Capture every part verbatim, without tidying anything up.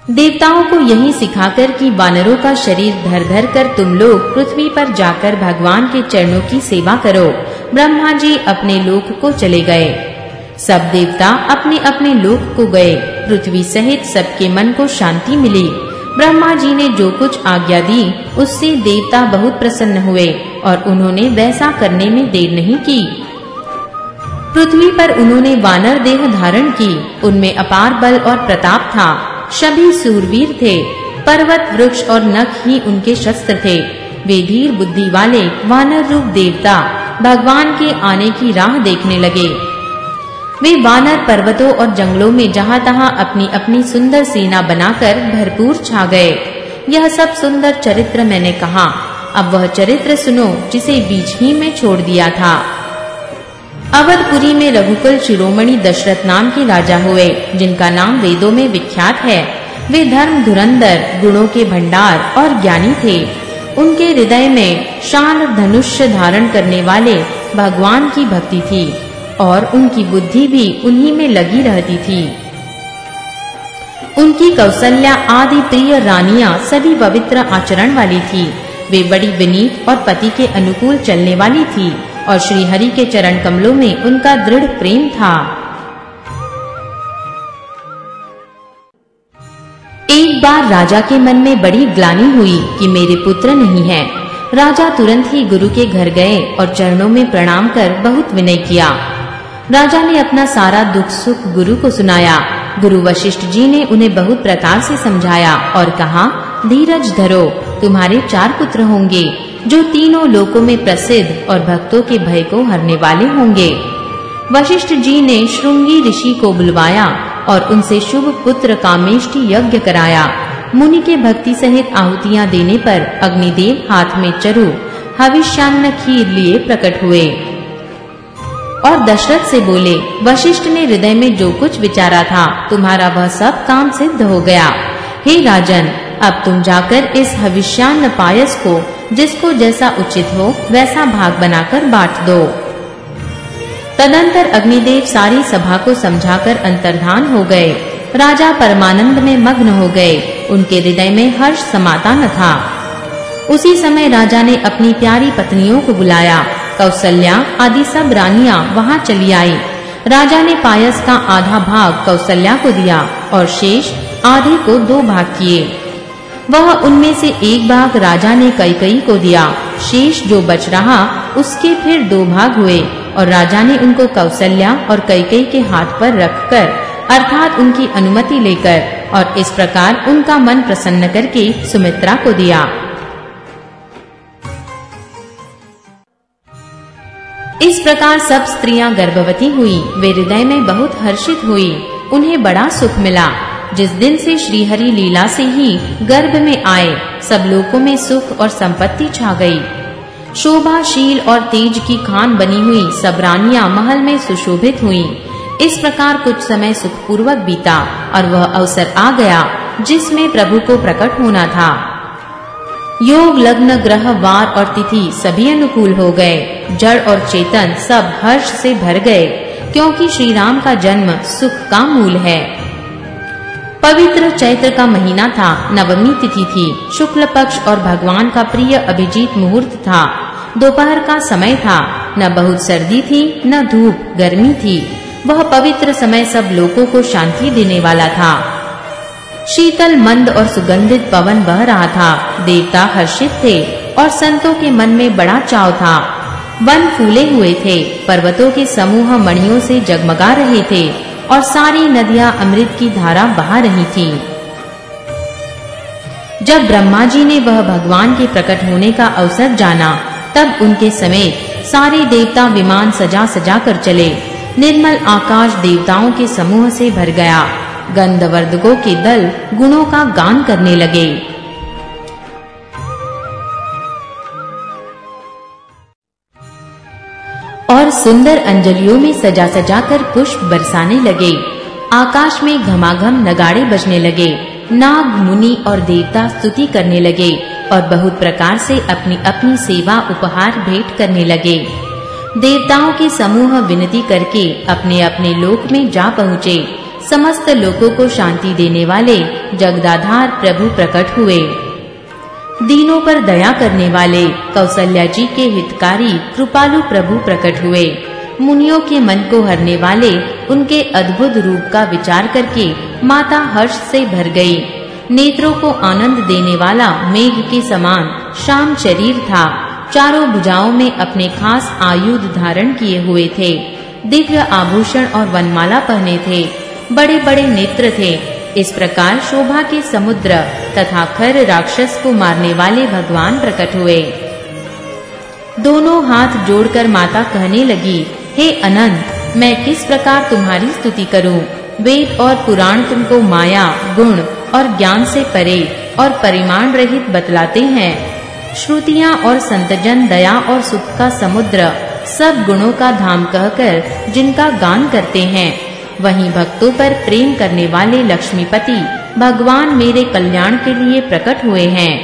देवताओं को यही सिखाकर कि वानरों का शरीर धर धर कर तुम लोग पृथ्वी पर जाकर भगवान के चरणों की सेवा करो, ब्रह्मा जी अपने लोक को चले गए। सब देवता अपने अपने लोक को गए। पृथ्वी सहित सबके मन को शांति मिली। ब्रह्मा जी ने जो कुछ आज्ञा दी उससे देवता बहुत प्रसन्न हुए और उन्होंने वैसा करने में देर नहीं की। पृथ्वी पर उन्होंने वानर देह धारण की। उनमें अपार बल और प्रताप था। सभी सूरवीर थे। पर्वत, वृक्ष और नख ही उनके शस्त्र थे। वे धीर बुद्धि वाले वानर रूप देवता भगवान के आने की राह देखने लगे। वे वानर पर्वतों और जंगलों में जहां तहां अपनी अपनी सुंदर सेना बनाकर भरपूर छा गए। यह सब सुंदर चरित्र मैंने कहा। अब वह चरित्र सुनो जिसे बीच ही में छोड़ दिया था। अवधपुरी में रघुकुल शिरोमणि दशरथ नाम के राजा हुए, जिनका नाम वेदों में विख्यात है। वे धर्म धुरंधर, गुणों के भंडार और ज्ञानी थे। उनके हृदय में शाल धनुष्य धारण करने वाले भगवान की भक्ति थी और उनकी बुद्धि भी उन्हीं में लगी रहती थी। उनकी कौसल्या आदि प्रिय रानियां सभी पवित्र आचरण वाली थी। वे बड़ी विनीत और पति के अनुकूल चलने वाली थी और श्री हरि के चरण कमलों में उनका दृढ़ प्रेम था। एक बार राजा के मन में बड़ी ग्लानि हुई कि मेरे पुत्र नहीं है। राजा तुरंत ही गुरु के घर गए और चरणों में प्रणाम कर बहुत विनय किया। राजा ने अपना सारा दुख सुख गुरु को सुनाया। गुरु वशिष्ठ जी ने उन्हें बहुत प्रकार से समझाया और कहा, धीरज धरो, तुम्हारे चार पुत्र होंगे जो तीनों लोकों में प्रसिद्ध और भक्तों के भय को हरने वाले होंगे। वशिष्ठ जी ने श्रृंगी ऋषि को बुलवाया और उनसे शुभ पुत्र कामेष्टि यज्ञ कराया। मुनि के भक्ति सहित आहुतियां देने पर अग्निदेव हाथ में चरु हविष्यान्न खीर लिए प्रकट हुए और दशरथ से बोले, वशिष्ठ ने हृदय में जो कुछ विचारा था तुम्हारा वह सब काम सिद्ध हो गया। हे राजन, अब तुम जाकर इस हविष्यान्न पायस को जिसको जैसा उचित हो वैसा भाग बनाकर बांट दो। तदंतर अग्निदेव सारी सभा को समझाकर अंतर्धान हो गए। राजा परमानंद में मग्न हो गए। उनके हृदय में हर्ष समाता न था। उसी समय राजा ने अपनी प्यारी पत्नियों को बुलाया। कौसल्या आदि सब रानियां वहां चली आई। राजा ने पायस का आधा भाग कौसल्या को दिया और शेष आधे को दो भाग किए। वह उनमें से एक भाग राजा ने कैकेयी को दिया। शेष जो बच रहा उसके फिर दो भाग हुए और राजा ने उनको कौसल्या और कैकेयी के हाथ पर रखकर अर्थात उनकी अनुमति लेकर और इस प्रकार उनका मन प्रसन्न करके सुमित्रा को दिया। इस प्रकार सब स्त्रियां गर्भवती हुई। वे हृदय में बहुत हर्षित हुई। उन्हें बड़ा सुख मिला। जिस दिन से श्री हरि लीला से ही गर्भ में आए, सब लोगों में सुख और संपत्ति छा गई। शोभाशील और तेज की खान बनी हुई सब रानियां महल में सुशोभित हुईं। इस प्रकार कुछ समय सुखपूर्वक बीता और वह अवसर आ गया जिसमें प्रभु को प्रकट होना था। योग, लग्न, ग्रह, वार और तिथि सभी अनुकूल हो गए। जड़ और चेतन सब हर्ष से भर गए, क्योंकि श्री राम का जन्म सुख का मूल है। पवित्र चैत्र का महीना था। नवमी तिथि थी। शुक्ल पक्ष और भगवान का प्रिय अभिजीत मुहूर्त था। दोपहर का समय था। न बहुत सर्दी थी न धूप गर्मी थी। वह पवित्र समय सब लोगों को शांति देने वाला था। शीतल, मंद और सुगंधित पवन बह रहा था। देवता हर्षित थे और संतों के मन में बड़ा चाव था। वन फूले हुए थे। पर्वतों के समूह मणियों से जगमगा रहे थे और सारी नदियां अमृत की धारा बहा रही थी। जब ब्रह्मा जी ने वह भगवान के प्रकट होने का अवसर जाना, तब उनके समेत सारे देवता विमान सजा सजा कर चले। निर्मल आकाश देवताओं के समूह से भर गया। गंधर्वों के दल गुणों का गान करने लगे। और सुंदर अंजलियों में सजा सजा कर पुष्प बरसाने लगे। आकाश में घमाघम नगाड़े बजने लगे। नाग, मुनि और देवता स्तुति करने लगे और बहुत प्रकार से अपनी अपनी सेवा उपहार भेंट करने लगे। देवताओं के समूह विनती करके अपने अपने लोक में जा पहुँचे। समस्त लोगों को शांति देने वाले जगदाधार प्रभु प्रकट हुए। दीनों पर दया करने वाले कौशल्या जी के हितकारी कृपालु प्रभु प्रकट हुए। मुनियों के मन को हरने वाले उनके अद्भुत रूप का विचार करके माता हर्ष से भर गई। नेत्रों को आनंद देने वाला मेघ के समान श्याम शरीर था। चारों भुजाओं में अपने खास आयुध धारण किए हुए थे। दिव्य आभूषण और वनमाला पहने थे। बड़े बड़े नेत्र थे। इस प्रकार शोभा के समुद्र तथा खर राक्षस को मारने वाले भगवान प्रकट हुए। दोनों हाथ जोड़कर माता कहने लगी, हे अनंत, मैं किस प्रकार तुम्हारी स्तुति करूं? वेद और पुराण तुमको माया, गुण और ज्ञान से परे और परिमाण रहित बतलाते हैं। श्रुतियां और संतजन दया और सुख का समुद्र, सब गुणों का धाम कहकर जिनका गान करते हैं, वहीं भक्तों पर प्रेम करने वाले लक्ष्मीपति भगवान मेरे कल्याण के लिए प्रकट हुए हैं।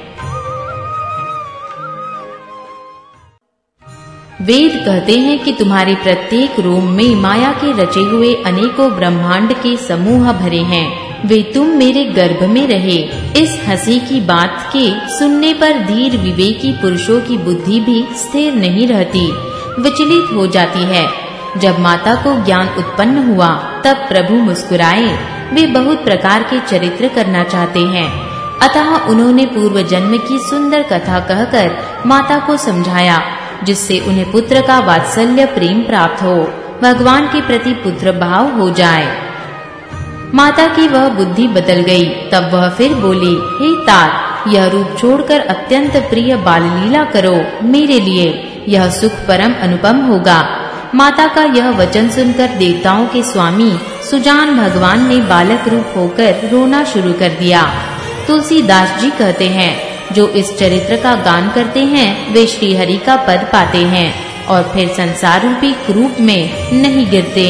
वेद कहते हैं कि तुम्हारे प्रत्येक रोम में माया के रचे हुए अनेकों ब्रह्मांड के समूह भरे हैं। वे तुम मेरे गर्भ में रहे। इस हंसी की बात के सुनने पर धीर विवेकी पुरुषों की बुद्धि भी स्थिर नहीं रहती, विचलित हो जाती है। जब माता को ज्ञान उत्पन्न हुआ तब प्रभु मुस्कुराए। वे बहुत प्रकार के चरित्र करना चाहते हैं, अतः उन्होंने पूर्व जन्म की सुंदर कथा कहकर माता को समझाया, जिससे उन्हें पुत्र का वात्सल्य प्रेम प्राप्त हो, भगवान के प्रति पुत्र भाव हो जाए। माता की वह बुद्धि बदल गई। तब वह फिर बोली, हे तात, यह रूप छोड़कर अत्यंत प्रिय बाल लीला करो मेरे लिए, यह सुख परम अनुपम होगा। माता का यह वचन सुनकर देवताओं के स्वामी सुजान भगवान ने बालक रूप होकर रोना शुरू कर दिया। तुलसीदास जी कहते हैं, जो इस चरित्र का गान करते हैं वे श्री हरि का पद पाते हैं और फिर संसार रूपी क्रूप में नहीं गिरते।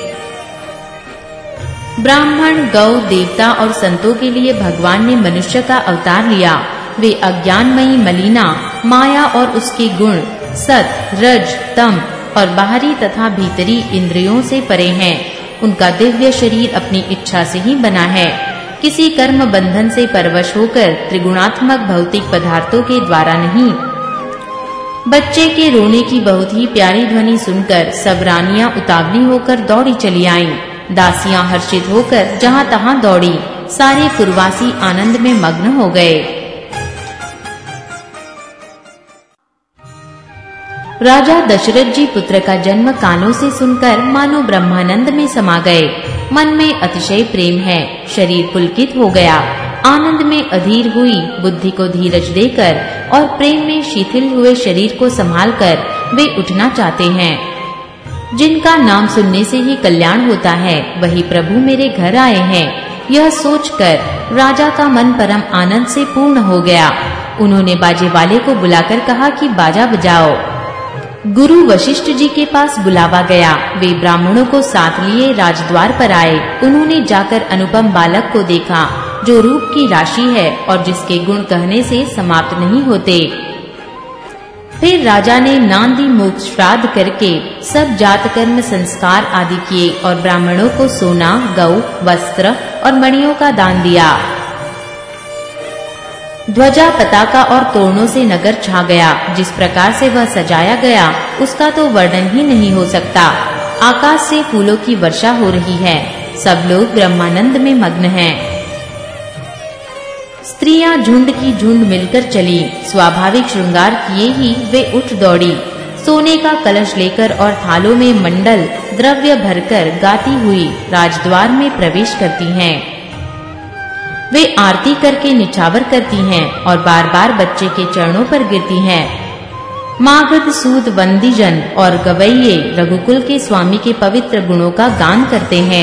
ब्राह्मण, गौ, देवता और संतों के लिए भगवान ने मनुष्य का अवतार लिया। वे अज्ञानमयी मलिना माया और उसके गुण सत, रज, तम और बाहरी तथा भीतरी इंद्रियों से परे हैं। उनका दिव्य शरीर अपनी इच्छा से ही बना है, किसी कर्म बंधन से परवश होकर त्रिगुणात्मक भौतिक पदार्थों के द्वारा नहीं। बच्चे के रोने की बहुत ही प्यारी ध्वनि सुनकर सब रानियां उतावली होकर दौड़ी चली आईं। दासियां हर्षित होकर जहां तहां दौड़ी। सारे पुरवासी आनंद में मग्न हो गए। राजा दशरथ जी पुत्र का जन्म कानों से सुनकर मानो ब्रह्मानंद में समा गए। मन में अतिशय प्रेम है, शरीर पुलकित हो गया। आनंद में अधीर हुई बुद्धि को धीरज देकर और प्रेम में शिथिल हुए शरीर को संभालकर वे उठना चाहते हैं। जिनका नाम सुनने से ही कल्याण होता है, वही प्रभु मेरे घर आए हैं। यह सोचकर राजा का मन परम आनंद से पूर्ण हो गया। उन्होंने बाजे वाले को बुलाकर कहा कि बाजा बजाओ। गुरु वशिष्ठ जी के पास बुलावा गया। वे ब्राह्मणों को साथ लिए राजद्वार पर आए। उन्होंने जाकर अनुपम बालक को देखा, जो रूप की राशि है और जिसके गुण कहने से समाप्त नहीं होते। फिर राजा ने नांदी मोक्ष श्राद्ध करके सब जात कर्म संस्कार आदि किए और ब्राह्मणों को सोना, गौ, वस्त्र और मणियों का दान दिया। ध्वजा, पताका और तोरणों से नगर छा गया। जिस प्रकार से वह सजाया गया उसका तो वर्णन ही नहीं हो सकता। आकाश से फूलों की वर्षा हो रही है। सब लोग ब्रह्मानंद में मग्न हैं। स्त्रियां झुंड की झुंड मिलकर चली। स्वाभाविक श्रृंगार किए ही वे उठ दौड़ी। सोने का कलश लेकर और थालों में मंडल द्रव्य भरकर गाती हुई राजद्वार में प्रवेश करती हैं। वे आरती करके निछावर करती हैं और बार बार बच्चे के चरणों पर गिरती हैं। मागध, सूद, वंदीजन और गवैये रघुकुल के स्वामी के पवित्र गुणों का गान करते हैं।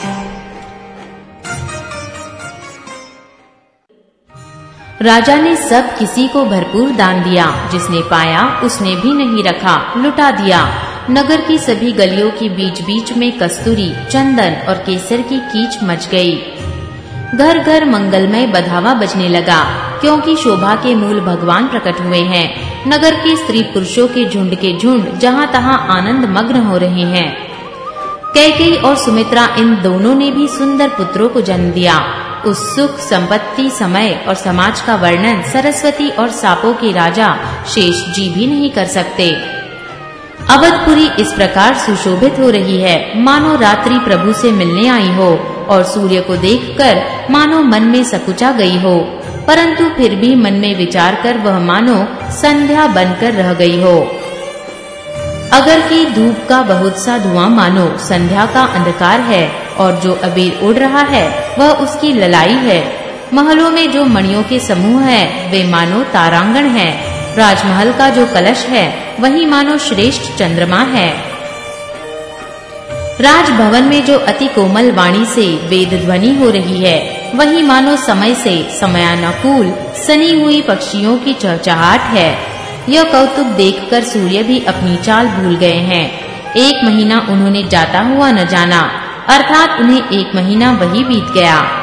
राजा ने सब किसी को भरपूर दान दिया। जिसने पाया उसने भी नहीं रखा, लुटा दिया। नगर की सभी गलियों के बीच बीच में कस्तूरी, चंदन और केसर की कीच मच गई। घर घर मंगलमय बधावा बजने लगा, क्योंकि शोभा के मूल भगवान प्रकट हुए हैं। नगर के स्त्री पुरुषों के झुंड के झुंड जहां तहां आनंद मग्न हो रहे हैं। कैकेयी और सुमित्रा इन दोनों ने भी सुंदर पुत्रों को जन्म दिया। उस सुख, संपत्ति, समय और समाज का वर्णन सरस्वती और सापों के राजा शेष जी भी नहीं कर सकते। अवधपुरी इस प्रकार सुशोभित हो रही है, मानो रात्रि प्रभु से मिलने आई हो, और सूर्य को देखकर मानो मन में सकुचा गई हो, परंतु फिर भी मन में विचार कर वह मानो संध्या बनकर रह गई हो। अगर की धूप का बहुत सा धुआं मानो संध्या का अंधकार है, और जो अबीर उड़ रहा है वह उसकी ललाई है। महलों में जो मणियों के समूह है वे मानो तारांगण है। राजमहल का जो कलश है वही मानो श्रेष्ठ चंद्रमा है। राजभवन में जो अति कोमल वाणी से वेद ध्वनि हो रही है वही मानो समय से समयानुकूल सनी हुई पक्षियों की चहचहाट है। यह कौतुक देखकर सूर्य भी अपनी चाल भूल गए हैं। एक महीना उन्होंने जाता हुआ न जाना, अर्थात उन्हें एक महीना वही बीत गया।